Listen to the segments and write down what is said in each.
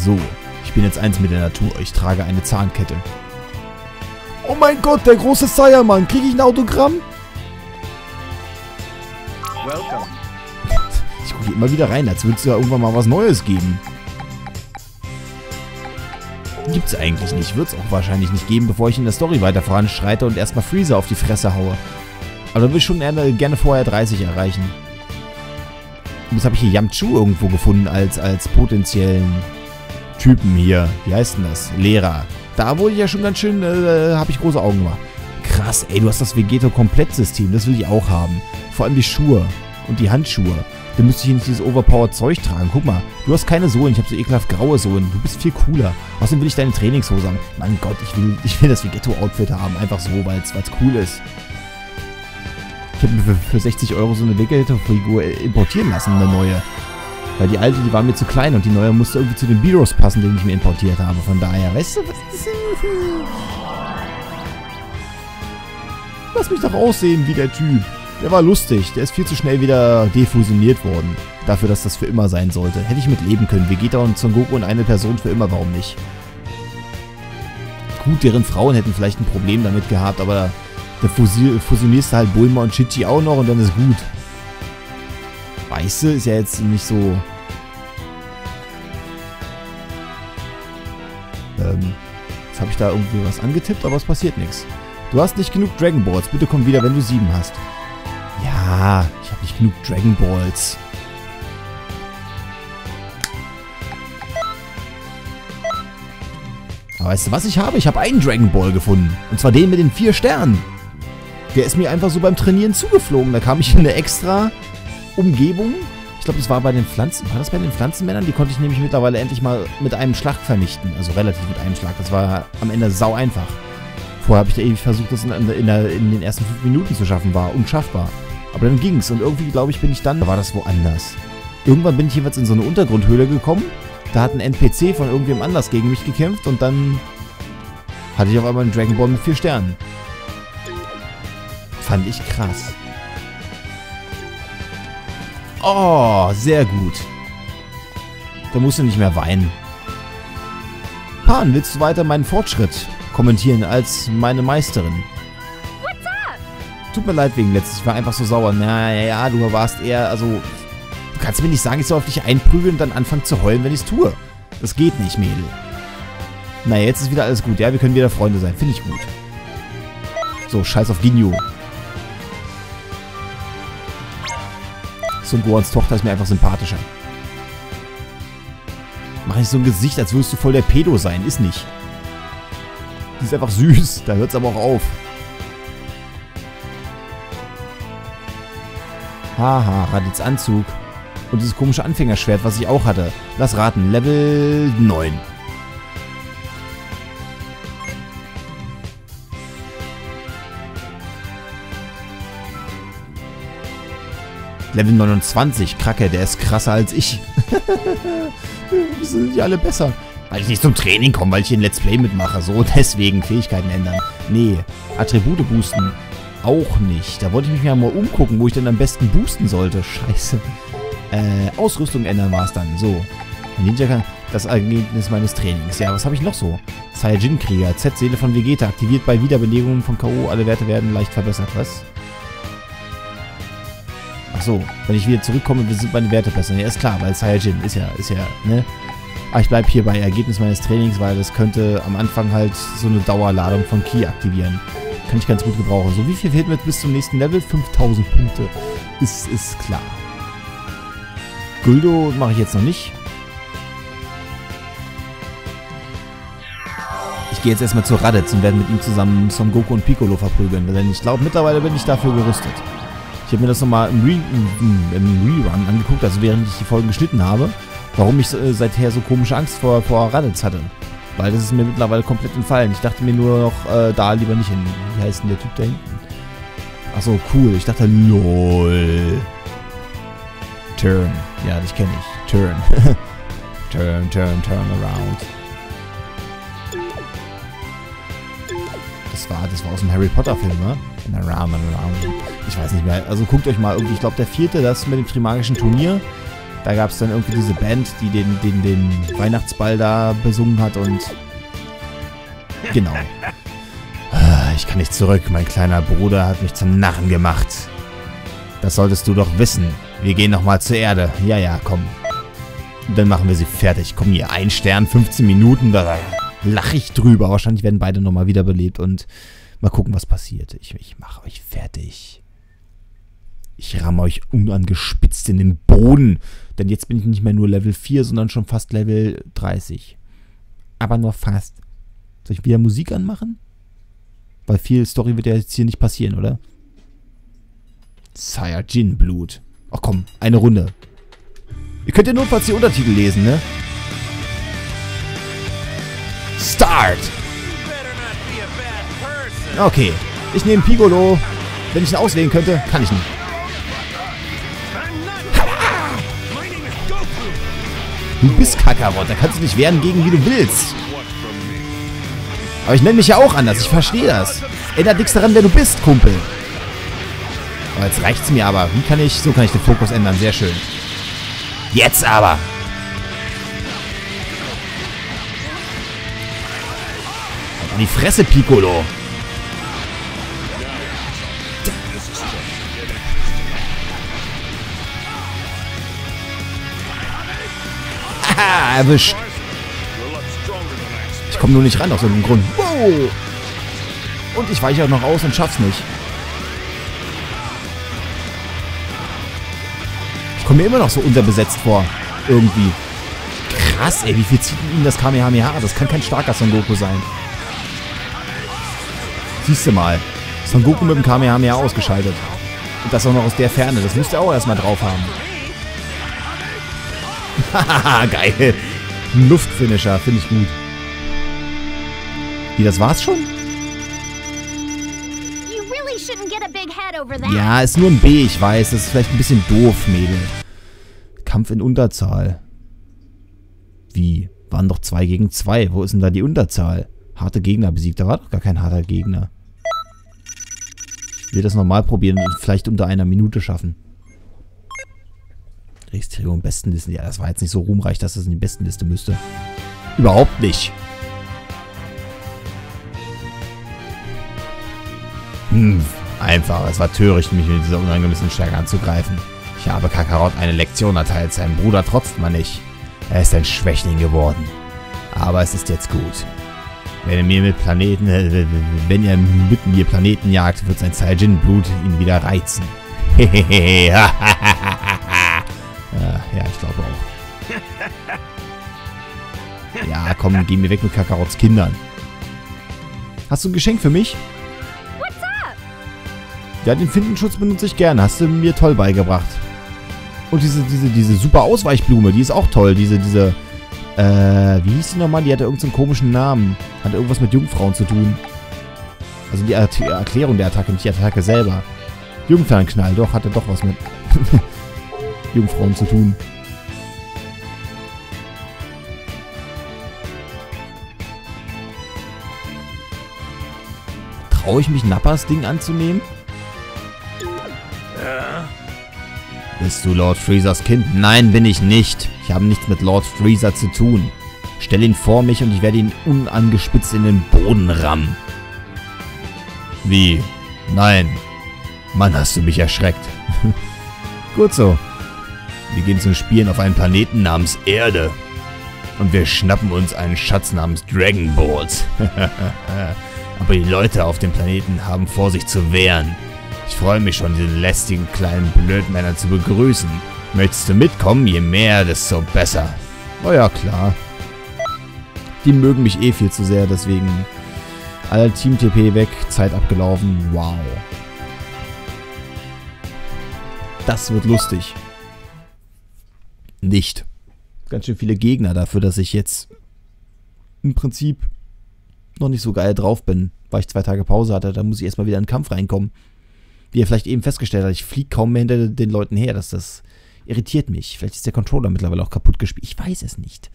So, ich bin jetzt eins mit der Natur. Ich trage eine Zahnkette. Oh mein Gott, der große Saiyajin. Kriege ich ein Autogramm? Welcome. Ich gucke hier immer wieder rein, als würde es ja irgendwann mal was Neues geben. Gibt's eigentlich nicht. Wird es auch wahrscheinlich nicht geben, bevor ich in der Story weiter voranschreite und erstmal Freezer auf die Fresse haue. Aber da will ich schon gerne vorher 30 erreichen. Und jetzt habe ich hier Yamchu irgendwo gefunden als potenziellen Typen hier. Wie heißt denn das? Lehrer. Da wurde ich ja schon ganz schön, habe ich große Augen gemacht. Krass, ey, du hast das Vegeto-Komplettsystem. Das will ich auch haben. Vor allem die Schuhe und die Handschuhe. Dann müsste ich hier nicht dieses overpowered Zeug tragen. Guck mal, du hast keine Sohlen. Ich habe so ekelhaft graue Sohlen. Du bist viel cooler. Außerdem will ich deine Trainingshose haben. Mein Gott, ich will das Vegeto-Outfit haben. Einfach so, weil es cool ist. Ich habe mir für 60 € so eine Vegeto-Figur importieren lassen, eine neue. Weil die alte, die war mir zu klein und die neue musste irgendwie zu den Beerus passen, den ich mir importiert habe. Von daher, weißt du, was ist das? Lass mich doch aussehen wie der Typ. Der war lustig. Der ist viel zu schnell wieder defusioniert worden. Dafür, dass das für immer sein sollte. Hätte ich mit leben können. Vegeta und Son Goku und eine Person für immer, warum nicht? Gut, deren Frauen hätten vielleicht ein Problem damit gehabt, aber da fusionierst du halt Bulma und Chichi auch noch und dann ist gut. Weißt du, ist ja jetzt nicht so... Jetzt habe ich da irgendwie was angetippt, aber es passiert nichts. Du hast nicht genug Dragon Balls. Bitte komm wieder, wenn du 7 hast. Ja, ich habe nicht genug Dragon Balls. Aber weißt du, was ich habe? Ich habe einen Dragon Ball gefunden. Und zwar den mit den 4 Sternen. Der ist mir einfach so beim Trainieren zugeflogen. Da kam ich in eine extra Umgebung. Ich glaube, das war bei den Pflanzen. War das bei den Pflanzenmännern? Die konnte ich nämlich mittlerweile endlich mal mit einem Schlag vernichten. Also relativ mit einem Schlag. Das war am Ende sau einfach. Vorher habe ich da ewig versucht, das in den ersten 5 Minuten zu schaffen. War unschaffbar. Aber dann ging's. Und irgendwie, glaube ich, bin ich dann... Da war das woanders. Irgendwann bin ich jeweils in so eine Untergrundhöhle gekommen. Da hat ein NPC von irgendwem anders gegen mich gekämpft. Und dann hatte ich auf einmal einen Dragon Ball mit 4 Sternen. Fand ich krass. Oh, sehr gut. Da musst du nicht mehr weinen. Pan, willst du weiter meinen Fortschritt kommentieren als meine Meisterin? Tut mir leid wegen letztes. Ich war einfach so sauer. Naja, du warst eher, also... Du kannst mir nicht sagen, ich soll auf dich einprügeln und dann anfangen zu heulen, wenn ich es tue. Das geht nicht, Mädel. Naja, jetzt ist wieder alles gut. Ja, wir können wieder Freunde sein. Finde ich gut. So, scheiß auf Ginyu. Son Gohans Tochter ist mir einfach sympathischer. Mach nicht so ein Gesicht, als würdest du voll der Pedo sein. Ist nicht. Die ist einfach süß. Da hört es aber auch auf. Haha, Raditz Anzug. Und dieses komische Anfängerschwert, was ich auch hatte. Lass raten, Level 9. Level 29, Kracke, der ist krasser als ich. Wieso sind die alle besser? Weil ich nicht zum Training komme, weil ich hier ein Let's Play mitmache. So, deswegen Fähigkeiten ändern. Nee, Attribute boosten. Auch nicht. Da wollte ich mich ja mal umgucken, wo ich denn am besten boosten sollte. Scheiße. Ausrüstung ändern war es dann. So. Ninja kann das Ergebnis meines Trainings. Ja, was habe ich noch so? Saiyajin-Krieger. Z-Seele von Vegeta. Aktiviert bei Wiederbelebung von K.O. Alle Werte werden leicht verbessert. Was? Ach so. Wenn ich wieder zurückkomme, sind meine Werte besser. Ja, ist klar, weil Saiyajin ist ja, ne? Aber ich bleibe hier bei Ergebnis meines Trainings, weil das könnte am Anfang halt so eine Dauerladung von Ki aktivieren. Kann ich ganz gut gebrauchen. So, wie viel fehlt mir bis zum nächsten Level? 5000 Punkte. Ist klar. Guldo mache ich jetzt noch nicht. Ich gehe jetzt erstmal zu Raditz und werde mit ihm zusammen Son Goku und Piccolo verprügeln. Denn ich glaube, mittlerweile bin ich dafür gerüstet. Ich habe mir das nochmal im Rerun angeguckt, also während ich die Folgen geschnitten habe, warum ich seither so komische Angst vor Raditz hatte. Weil das ist mir mittlerweile komplett entfallen. Ich dachte mir nur noch, da lieber nicht hin. Wie heißt denn der Typ da hinten? Achso, cool. Ich dachte, lol. Turn. Ja, das kenne ich. Turn. turn around. Das war aus dem Harry Potter Film, ne? And around. Ich weiß nicht mehr. Also guckt euch mal irgendwie, ich glaube der 4., das mit dem Trimagischen Turnier. Da gab es dann irgendwie diese Band, die den Weihnachtsball da besungen hat und... Genau. Ich kann nicht zurück. Mein kleiner Bruder hat mich zum Narren gemacht. Das solltest du doch wissen. Wir gehen nochmal zur Erde. Ja, ja, komm. Dann machen wir sie fertig. Komm hier, 1 Stern, 15 Minuten. Da lache ich drüber. Wahrscheinlich werden beide nochmal wiederbelebt und mal gucken, was passiert. Ich mache euch fertig. Ich ramme euch unangespitzt in den Boden. Denn jetzt bin ich nicht mehr nur Level 4, sondern schon fast Level 30. Aber nur fast. Soll ich wieder Musik anmachen? Weil viel Story wird ja jetzt hier nicht passieren, oder? Saiyajin-Blut. Ach komm, eine Runde. Ihr könnt ja notfalls die Untertitel lesen, ne? Start! Okay, ich nehme Piccolo. Wenn ich ihn auswählen könnte, kann ich nicht. Du bist Kakarot, da kannst du dich wehren gegen, wie du willst. Aber ich nenne mich ja auch anders, ich verstehe das. Ändert nichts daran, wer du bist, Kumpel. Aber jetzt reicht's mir aber. So kann ich den Fokus ändern, sehr schön. Jetzt aber. An die Fresse, Piccolo. Haha, erwischt. Ich komme nur nicht ran aus irgendeinem Grund. Wow. Und ich weiche auch noch aus und schaff's nicht. Ich komme mir immer noch so unterbesetzt vor. Irgendwie. Krass, ey. Wie viel zieht ihm das Kamehameha? Das kann kein starker Son Goku sein. Siehst du mal. Son Goku mit dem Kamehameha ausgeschaltet. Und das auch noch aus der Ferne. Das müsst ihr auch erstmal drauf haben. Hahaha, geil. Luftfinisher, finde ich gut. Wie, das war's schon? Ja, ist nur ein B, ich weiß. Das ist vielleicht ein bisschen doof, Mädel. Kampf in Unterzahl. Wie? Waren doch 2 gegen 2. Wo ist denn da die Unterzahl? Harte Gegner besiegt. Da war doch gar kein harter Gegner. Ich will das nochmal probieren und vielleicht unter 1 Minute schaffen. Registrierung Bestenlisten. Ja, das war jetzt nicht so ruhmreich, dass das in die Bestenliste müsste. Überhaupt nicht. Einfach. Es war töricht, mich mit dieser unangemessenen Stärke anzugreifen. Ich habe Kakarot eine Lektion erteilt, seinem Bruder trotzt man nicht. Er ist ein Schwächling geworden. Aber es ist jetzt gut. Wenn er mit mir Planeten jagt, wird sein Saiyajin-Blut ihn wieder reizen. Ja, ich glaube auch. Ja, komm, geh mir weg mit Kakarots Kindern. Hast du ein Geschenk für mich? Ja, den Findenschutz benutze ich gerne. Hast du mir toll beigebracht. Und diese super Ausweichblume, die ist auch toll. Wie hieß die nochmal? Die hatte irgendeinen so komischen Namen. Hatte irgendwas mit Jungfrauen zu tun. Also die Erklärung der Attacke, nicht die Attacke selber. Jungfernknall, doch, hatte doch was mit Jungfrauen zu tun. Traue ich mich, Nappas Ding anzunehmen? Bist du Lord Freezers Kind? Nein, bin ich nicht. Ich habe nichts mit Lord Freezer zu tun. Stell ihn vor mich und ich werde ihn unangespitzt in den Boden rammen. Wie? Nein. Mann, hast du mich erschreckt. Gut so. Wir gehen zum Spielen auf einen Planeten namens Erde. Und wir schnappen uns einen Schatz namens Dragon Balls. Aber die Leute auf dem Planeten haben vor, sich zu wehren. Ich freue mich schon, diese lästigen kleinen Blödmänner zu begrüßen. Möchtest du mitkommen? Je mehr, desto besser. Oh ja, klar. Die mögen mich eh viel zu sehr, deswegen... Alle Team-TP weg, Zeit abgelaufen. Wow. Das wird lustig. Nicht. Ganz schön viele Gegner dafür, dass ich jetzt im Prinzip noch nicht so geil drauf bin, weil ich 2 Tage Pause hatte. Da muss ich erstmal wieder in den Kampf reinkommen. Wie ihr vielleicht eben festgestellt habt, ich fliege kaum mehr hinter den Leuten her. Das irritiert mich. Vielleicht ist der Controller mittlerweile auch kaputt gespielt. Ich weiß es nicht.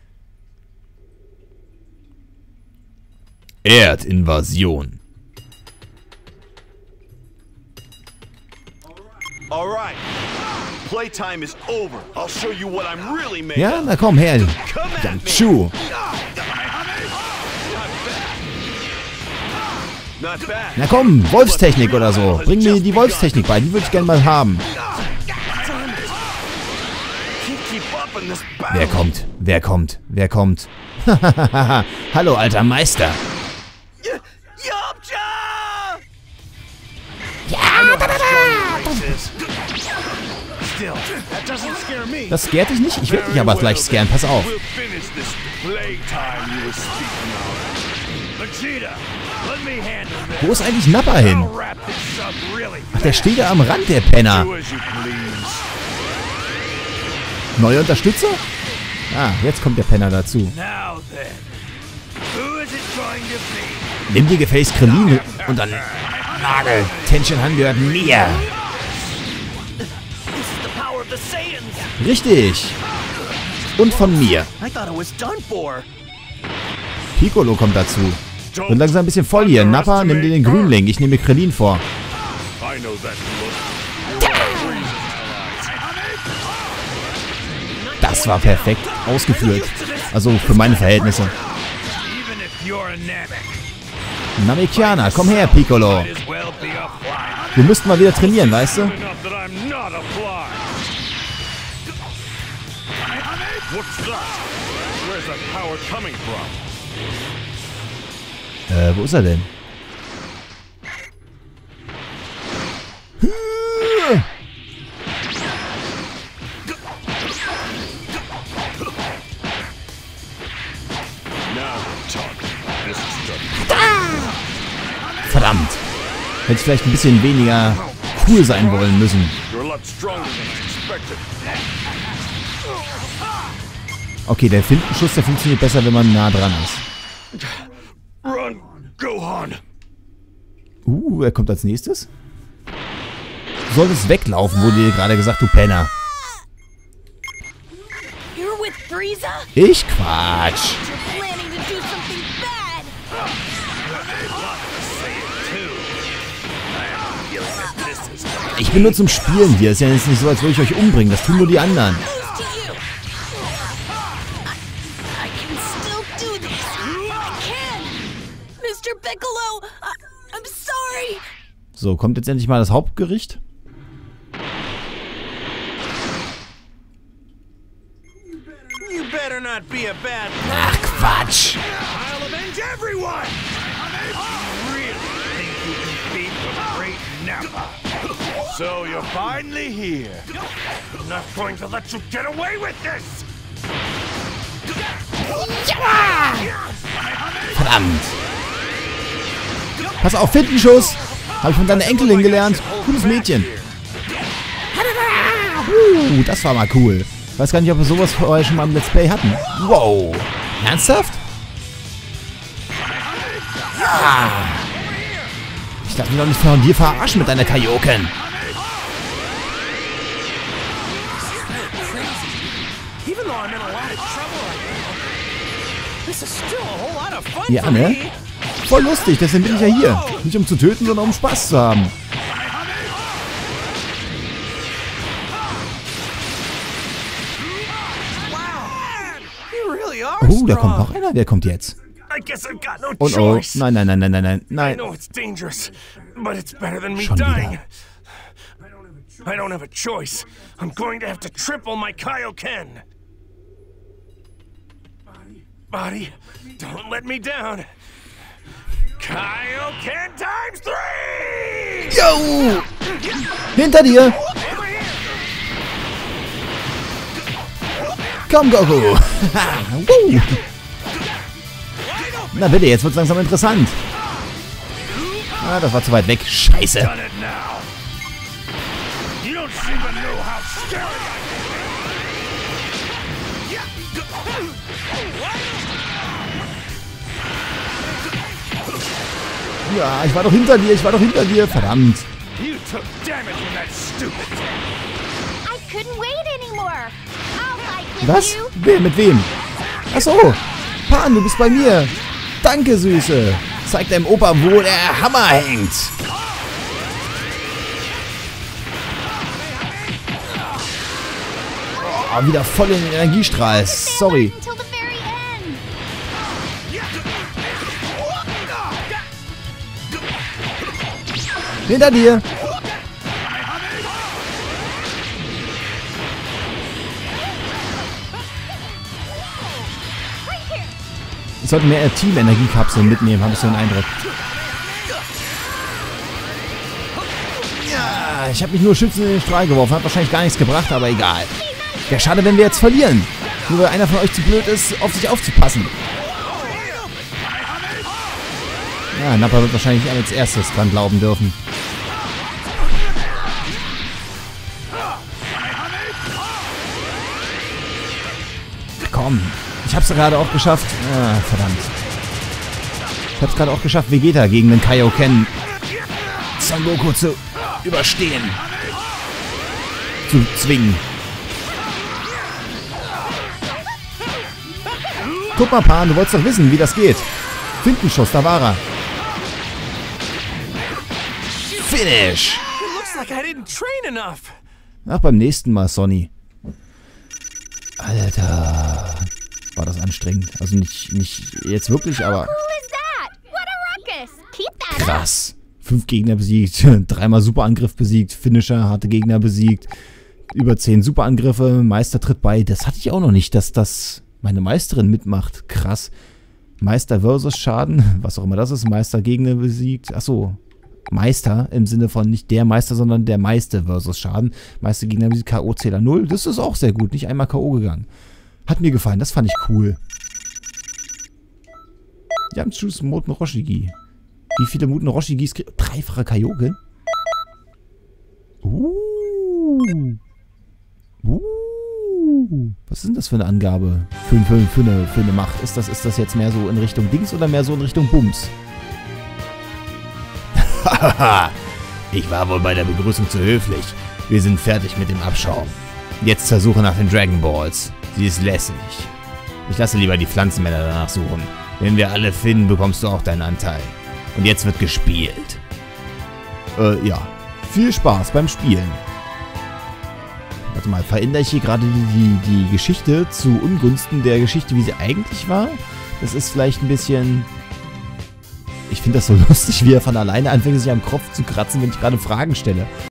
Erdinvasion. Alright. playtime is over. I'll show you what I'm really made Ja, of. na komm her. Jamchu. Not bad. Na komm, Wolfstechnik oder so. Bring mir die Wolfstechnik bei, die würde ich gerne mal haben. Wer kommt? Wer kommt? Wer kommt? Hallo, alter Meister. Das scared dich nicht? Ich werde dich aber gleich scaren, pass auf. Wo ist eigentlich Nappa hin? Ach, der steht da am Rand, der Penner. Neue Unterstützer? Ah, jetzt kommt der Penner dazu. Nimm dir Gefäß Krillin und dann Nagel. Tenshin Han gehört mir. Richtig. Und von mir. Piccolo kommt dazu. Wird langsam ein bisschen voll hier. Nappa, nimm dir den Grünling. Ich nehme Krillin vor. Das war perfekt ausgeführt. Also für meine Verhältnisse. Namekiana, komm her, Piccolo. Wir müssten mal wieder trainieren, weißt du? Wo ist er denn? Verdammt. Hätte ich vielleicht ein bisschen weniger cool sein wollen müssen. Okay, der Fintenschuss, der funktioniert besser, wenn man nah dran ist. Er kommt als nächstes. Du solltest weglaufen, wurde dir gerade gesagt, du Penner. Ich Quatsch. Ich bin nur zum Spielen hier. Ist ja jetzt nicht so, als würde ich euch umbringen. Das tun nur die anderen. So, kommt jetzt endlich mal das Hauptgericht. Ach, Quatsch. So you're finally here. I'm not going to let you get away with this. Verdammt. Pass auf, Fintenschuss. Habe ich von deiner Enkelin gelernt. Cooles Mädchen. Das war mal cool. Weiß gar nicht, ob wir sowas vorher schon mal im Let's Play hatten. Wow. Ernsthaft? Ja. Ich darf mich doch nicht von dir verarschen mit deiner Kaioken. Ja, ne? Voll lustig, deswegen bin ich ja hier. Nicht um zu töten, sondern um Spaß zu haben. Da kommt noch einer. Wer kommt jetzt? Und oh, nein, nein, nein, nein, nein, nein, nein. Schon wieder. I don't have a choice. I'm going to have to triple my Kaioken. Body, don't let me down. Kaioken times 3! Yo! Hinter dir! Komm, Goku! Na bitte, jetzt wird's langsam interessant. Ah, das war zu weit weg. Scheiße. Ja, ich war doch hinter dir, verdammt. Was? Wer, mit wem? Achso, Pan, du bist bei mir. Danke, Süße. Zeig deinem Opa, wo der Hammer hängt. Oh, wieder voll in den Energiestrahl. Sorry. Until the very end. Hinter dir. Ich sollte mehr Team-Energiekapseln mitnehmen, habe ich so einen Eindruck. Ja, ich habe mich nur schützend in den Strahl geworfen. Hat wahrscheinlich gar nichts gebracht, aber egal. Ja, schade, wenn wir jetzt verlieren. Nur weil einer von euch zu blöd ist, auf sich aufzupassen. Ja, Nappa wird wahrscheinlich als erstes dran glauben dürfen. Komm. Ich hab's gerade auch geschafft. Ah, verdammt. Ich hab's gerade auch geschafft, Vegeta gegen den Kaioken Son Goku zu überstehen. Zu zwingen. Guck mal, Pan, du wolltest doch wissen, wie das geht. Fintenschuss, da war er. Finish! It looks like I didn't train enough. Ach, beim nächsten Mal, Sonny. Alter. War das anstrengend. Also nicht jetzt wirklich, aber Who is that? What a ruckus. Keep that up. krass. 5 Gegner besiegt, 3-mal Superangriff besiegt, Finisher, harte Gegner besiegt, über 10 Superangriffe, Meister tritt bei. Das hatte ich auch noch nicht, dass das meine Meisterin mitmacht. Krass. Meister versus Schaden, was auch immer das ist. Meister Gegner besiegt. Achso. Meister im Sinne von nicht der Meister, sondern der Meister versus Schaden. Meister Gegner besiegt, K.O.-Zähler 0. Das ist auch sehr gut. Nicht einmal K.O. gegangen. Hat mir gefallen. Das fand ich cool. Yamchus Muten Roshigi. Wie viele Muten Roshigis kriegt... Dreifacher Kaioken? Was ist denn das für eine Angabe? Für eine Macht. Ist das jetzt mehr so in Richtung Dings oder mehr so in Richtung Bums? Hahaha. Ich war wohl bei der Begrüßung zu höflich. Wir sind fertig mit dem Abschaum. Jetzt zur Suche nach den Dragon Balls. Sie ist lässig. Ich lasse lieber die Pflanzenmänner danach suchen. Wenn wir alle finden, bekommst du auch deinen Anteil. Und jetzt wird gespielt. Ja. Viel Spaß beim Spielen. Warte mal, verändere ich hier gerade die Geschichte zu Ungunsten der Geschichte, wie sie eigentlich war? Das ist vielleicht ein bisschen... Ich finde das so lustig, wie er von alleine anfängt, sich am Kopf zu kratzen, wenn ich gerade Fragen stelle.